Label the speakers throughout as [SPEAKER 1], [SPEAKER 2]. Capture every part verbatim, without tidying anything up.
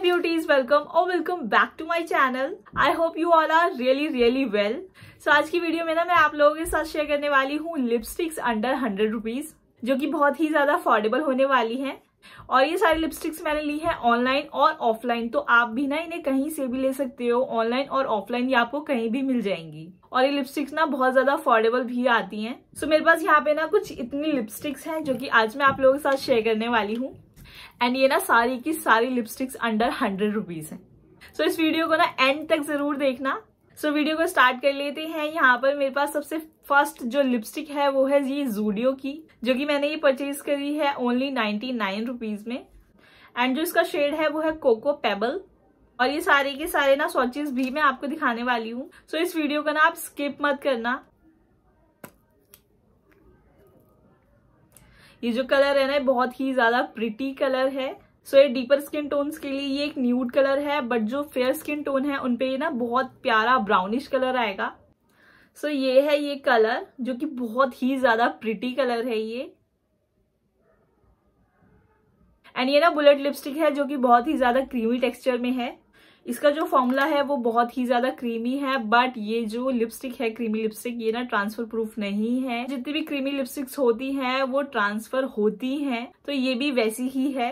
[SPEAKER 1] beauties, welcome or welcome back to my channel. I hope you all are really really well. So आज की video में ना मैं आप लोगों के साथ शेयर करने वाली हूँ लिपस्टिक्स अंडर हंड्रेड रुपीज, जो कि बहुत ही ज्यादा अफोर्डेबल होने वाली हैं। और ये सारी लिपस्टिक्स मैंने ली है ऑनलाइन और ऑफलाइन, तो आप भी ना इन्हें कहीं से भी ले सकते हो। ऑनलाइन और ऑफलाइन ये आपको कहीं भी मिल जाएंगी। और ये लिपस्टिक्स ना बहुत ज्यादा अफोर्डेबल भी आती हैं। सो so, मेरे पास यहाँ पे ना कुछ इतनी लिपस्टिक्स हैं जो कि आज मैं आप लोगों के साथ शेयर करने वाली हूँ। एंड ये ना सारी की सारी लिपस्टिक्स अंडर हंड्रेड रुपीज है। सो so, इस वीडियो को ना एंड तक जरूर देखना। सो so, वीडियो को स्टार्ट कर लेते हैं। यहाँ पर मेरे पास सबसे फर्स्ट जो लिपस्टिक है वो है ये ज़ूडियो की, जो कि मैंने ये परचेज करी है ओनली नाइन्टी नाइन रुपीज में। एंड जो इसका शेड है वो है कोको पेबल। और ये सारे के सारे ना स्वॉचेस भी मैं आपको दिखाने वाली हूँ। सो so, इस वीडियो को ना आप स्किप मत करना। ये जो कलर है ना बहुत ही ज्यादा प्रिटी कलर है। सो so, ये डीपर स्किन टोन्स के लिए ये एक न्यूड कलर है, बट जो फेयर स्किन टोन है उनपे ये ना बहुत प्यारा ब्राउनिश कलर आएगा। सो so, ये है ये कलर जो कि बहुत ही ज्यादा प्रिटी कलर है ये। एंड ये ना बुलेट लिपस्टिक है जो कि बहुत ही ज्यादा क्रीमी टेक्सचर में है। इसका जो फॉर्मूला है वो बहुत ही ज्यादा क्रीमी है, बट ये जो लिपस्टिक है क्रीमी लिपस्टिक ये ना ट्रांसफर प्रूफ नहीं है। जितनी भी क्रीमी लिपस्टिक्स होती हैं वो ट्रांसफर होती हैं, तो ये भी वैसी ही है।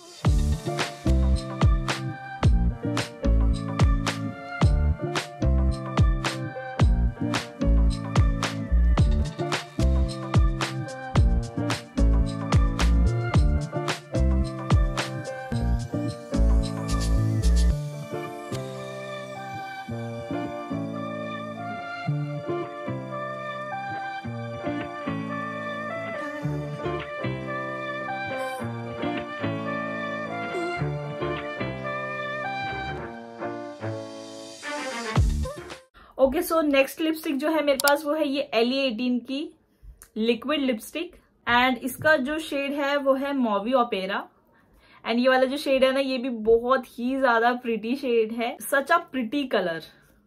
[SPEAKER 1] ओके, सो नेक्स्ट लिपस्टिक जो है मेरे पास वो है ये एल ई एटीन की लिक्विड लिपस्टिक। एंड इसका जो शेड है वो है मॉवी ओपेरा। एंड ये वाला जो शेड है ना ये भी बहुत ही ज्यादा प्रिटी शेड है। Such a pretty colour.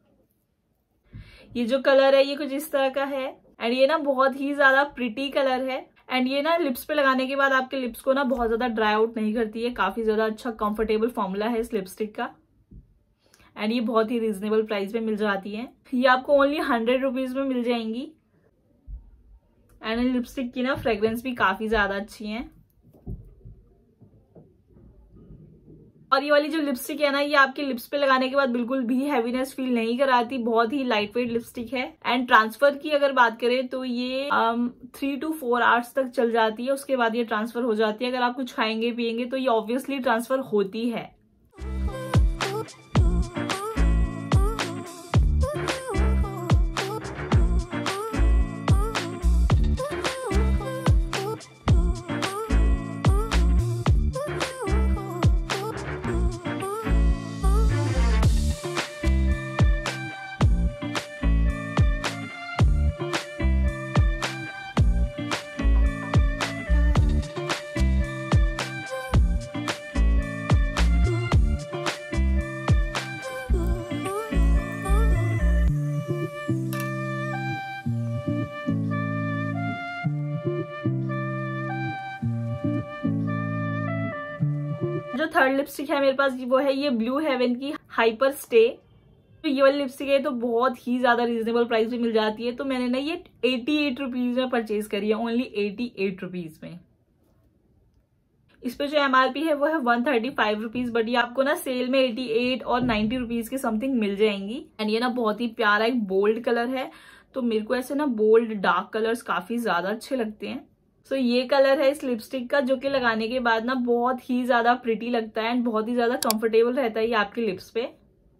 [SPEAKER 1] ये जो कलर है ये कुछ इस तरह का है। एंड ये ना बहुत ही ज्यादा प्रिटी कलर है। एंड ये ना लिप्स पे लगाने के बाद आपके लिप्स को ना बहुत ज्यादा ड्राई आउट नहीं करती है। काफी ज्यादा अच्छा कंफर्टेबल फॉर्मूला है इस लिपस्टिक का। एंड ये बहुत ही रीजनेबल प्राइस में मिल जाती है। ये आपको ओनली हंड्रेड रुपीज में मिल जाएंगी। एंड लिपस्टिक की ना फ्रेग्रेंस भी काफी ज्यादा अच्छी है। और ये वाली जो लिपस्टिक है ना ये आपके लिप्स पे लगाने के बाद बिल्कुल भी हैवीनेस फील नहीं कराती। बहुत ही लाइट वेट लिपस्टिक है। एंड ट्रांसफर की अगर बात करें तो ये थ्री टू फोर आवर्स तक चल जाती है, उसके बाद ये ट्रांसफर हो जाती है। अगर आप कुछ खाएंगे पियेंगे तो ये ऑब्वियसली ट्रांसफर होती है। जो थर्ड लिपस्टिक है मेरे पास वो है ये ब्लू हेवन की हाइपर स्टे। तो ये वाली लिपस्टिक है तो बहुत ही ज्यादा रीजनेबल प्राइस में मिल जाती है। तो मैंने ना ये एटी एट रुपीज में परचेज करी है, ओनली एटी एट रुपीज में। इस पे जो एमआरपी है वो है one thirty five rupees, but ये आपको ना सेल में एटी एट और नाइन्टी रुपीज के समथिंग मिल जाएंगी। एंड ये ना बहुत ही प्यारा एक बोल्ड कलर है, तो मेरे को ऐसे ना बोल्ड डार्क कलर्स काफी ज्यादा अच्छे लगते हैं। सो so, ये कलर है इस लिपस्टिक का, जो कि लगाने के बाद ना बहुत ही ज्यादा प्रिटी लगता है एंड बहुत ही ज्यादा कंफर्टेबल रहता है ये आपके लिप्स पे।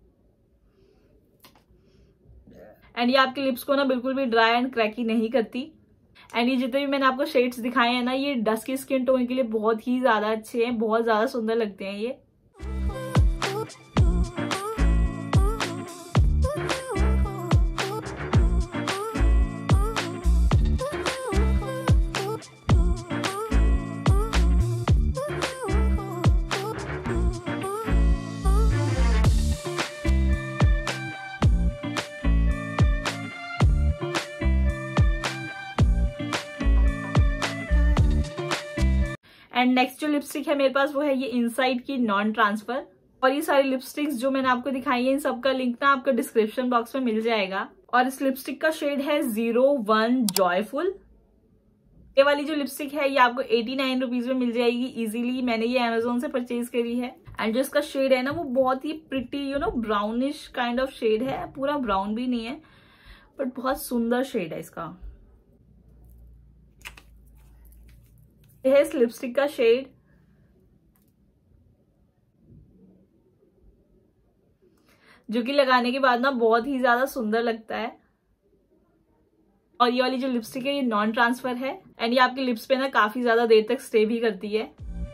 [SPEAKER 1] एंड ये आपके लिप्स को ना बिल्कुल भी ड्राई एंड क्रैकी नहीं करती। एंड ये जितने भी मैंने आपको शेड्स दिखाए हैं ना ये डस्की स्किन टोन के लिए बहुत ही ज्यादा अच्छे हैं, बहुत ज्यादा सुंदर लगते हैं ये। एंड नेक्स्ट जो लिपस्टिक है मेरे पास वो है ये इनसाइड की नॉन ट्रांसफर। और ये सारी लिपस्टिक्स जो मैंने आपको दिखाई है इन सबका लिंक ना आपको डिस्क्रिप्शन बॉक्स में मिल जाएगा। और इस लिपस्टिक का शेड है जीरो वन जॉयफुल। ये वाली जो लिपस्टिक है ये आपको एटी नाइन रुपीज में मिल जाएगी इजीली। मैंने ये अमेजोन से परचेज करी है। एंड जो इसका शेड है ना वो बहुत ही pretty you know brownish kind of shade है, पूरा ब्राउन भी नहीं है बट बहुत सुंदर शेड है इसका। यह है इस लिपस्टिक का शेड। जो कि लगाने के बाद ना बहुत ही ज्यादा सुंदर लगता है। और ये वाली जो लिपस्टिक है ये नॉन ट्रांसफर है एंड ये आपके लिप्स पे ना काफी ज्यादा देर तक स्टे भी करती है।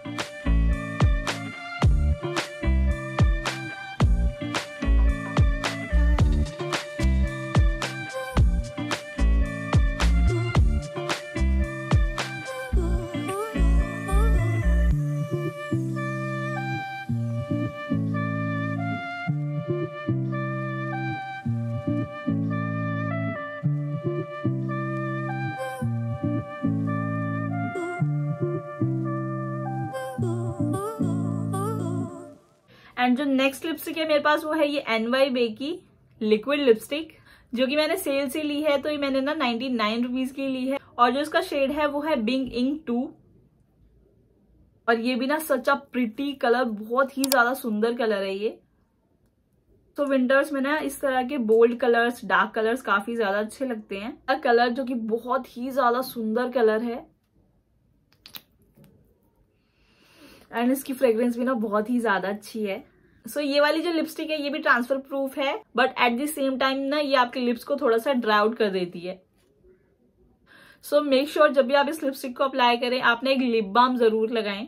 [SPEAKER 1] एंड जो नेक्स्ट लिपस्टिक है मेरे पास वो है ये एन वाई बे की लिक्विड लिपस्टिक, जो कि मैंने सेल से ली है। तो ये मैंने ना नाइन्टी नाइन रुपीज की ली है। और जो इसका शेड है वो है बिंग इंक टू। और ये भी ना सच अ प्रिटी कलर, बहुत ही ज्यादा सुंदर कलर है ये। तो विंटर्स में ना इस तरह के बोल्ड कलर्स, डार्क कलर्स काफी ज्यादा अच्छे लगते हैं। कलर जो कि बहुत ही ज्यादा सुंदर कलर है एंड इसकी फ्रेग्रेंस भी ना बहुत ही ज्यादा अच्छी है। सो so, ये वाली जो लिपस्टिक है ये भी ट्रांसफर प्रूफ है but at the same time ना ये आपके लिप्स को थोड़ा सा ड्राई आउट कर देती है। सो मेक श्योर जब भी आप इस लिपस्टिक को अप्लाई करें आपने एक लिप बाम जरूर लगाएं।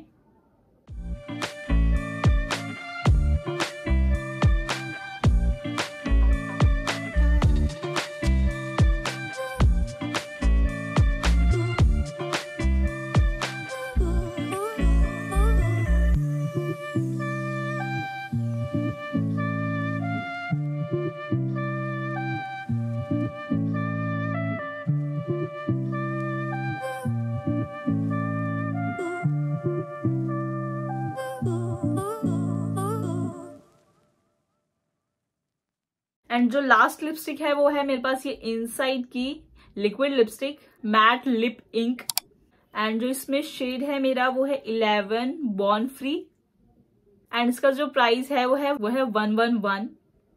[SPEAKER 1] एंड जो लास्ट लिपस्टिक है वो है मेरे पास ये इनसाइड की liquid lipstick matte lip ink. And जो इसमें शेड है मेरा वो है इलेवन बॉर्न फ्री। एंड इसका जो प्राइस है वो है वो है वन वन वन।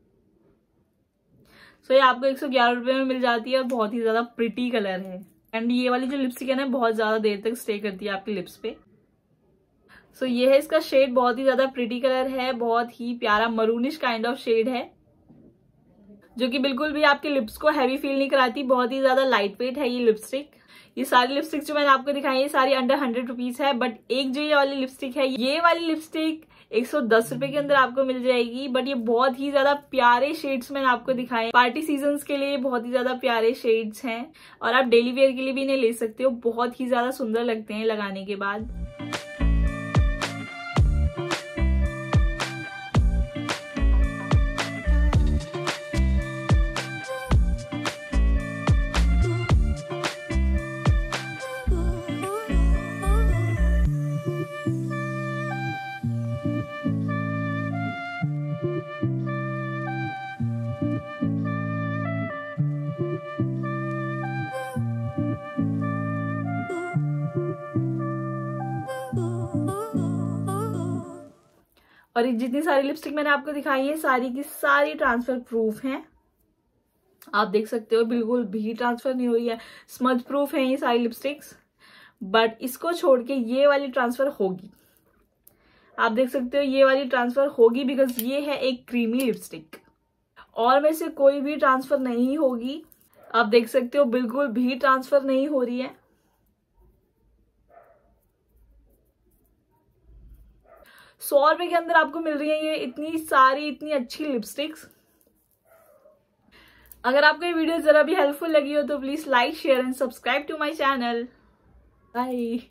[SPEAKER 1] सो ये आपको एक सौ ग्यारह रुपए में मिल जाती है और बहुत ही ज्यादा प्रिटी कलर है। एंड ये वाली जो लिपस्टिक है ना बहुत ज्यादा देर तक स्टे करती है आपके लिप्स पे। सो so, ये है इसका शेड, बहुत ही ज्यादा प्रिटी कलर है, बहुत ही प्यारा मरूनिश काइंड ऑफ शेड है जो कि बिल्कुल भी आपके लिप्स को हैवी फील नहीं कराती। बहुत ही ज्यादा लाइट वेट है ये लिपस्टिक। ये सारी लिपस्टिक जो मैंने आपको दिखाई है सारी अंडर हंड्रेड रुपीज है बट एक जो ये वाली लिपस्टिक है ये वाली लिपस्टिक एक सौ दस रुपए के अंदर आपको मिल जाएगी। बट ये बहुत ही ज्यादा प्यारे शेड्स मैंने आपको दिखाए। पार्टी सीजन्स के लिए बहुत ही ज्यादा प्यारे शेड्स हैं और आप डेली वेयर के लिए भी इन्हें ले सकते हो। बहुत ही ज्यादा सुंदर लगते हैं लगाने के बाद। और ये जितनी सारी लिपस्टिक मैंने आपको दिखाई है सारी की सारी ट्रांसफर प्रूफ हैं। आप देख सकते हो बिल्कुल भी ट्रांसफर नहीं हुई है, स्मज प्रूफ है ये सारी लिपस्टिक्स। बट इसको छोड़ के ये वाली ट्रांसफर होगी। आप देख सकते हो ये वाली ट्रांसफर होगी बिकॉज ये है एक क्रीमी लिपस्टिक और में से कोई भी ट्रांसफर नहीं होगी। आप देख सकते हो बिल्कुल भी ट्रांसफर नहीं हो रही है। सौ रुपए के अंदर आपको मिल रही है ये इतनी सारी इतनी अच्छी लिपस्टिक्स। अगर आपको ये वीडियो जरा भी हेल्पफुल लगी हो तो please like share and subscribe to my channel. Bye.